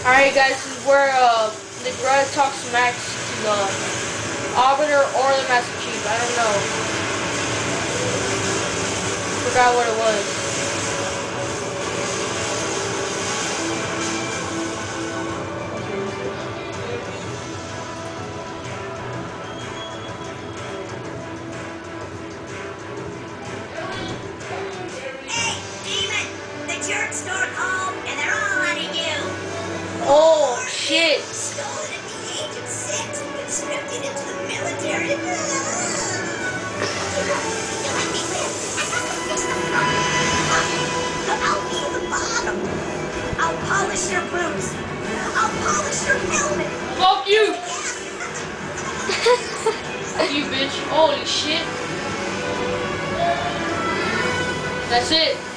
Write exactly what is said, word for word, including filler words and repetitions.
Alright guys, this is where uh, the grunt talks Max to the Arbiter or the Master Chief. I don't know. Forgot what it was. Oh shit! Stolen at the age of six and conscripted into the military. You let me win. I got to fix the problem. I'll be the bottom. I'll polish your boots. I'll polish your helmet. Fuck you! You bitch! Holy shit! That's it.